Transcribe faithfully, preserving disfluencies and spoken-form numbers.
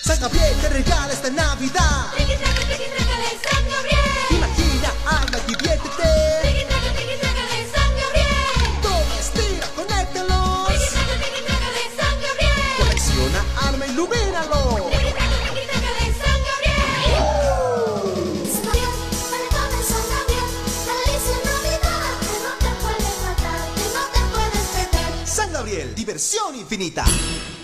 San Gabriel te regala esta Navidad. Triqui traca, triqui traca de San Gabriel. Imagina, habla, diviértete. Triqui traca, triqui traca de San Gabriel. Toma, estira, conéctalos. Triqui traca, triqui traca de San Gabriel. Colecciona, arma, ilumínalo. Triqui traca, triqui traca de San Gabriel. San Gabriel, vale con el San Gabriel. Delicia Navidad, que no te puede faltar, que no te puedes perder. San Gabriel, diversión infinita.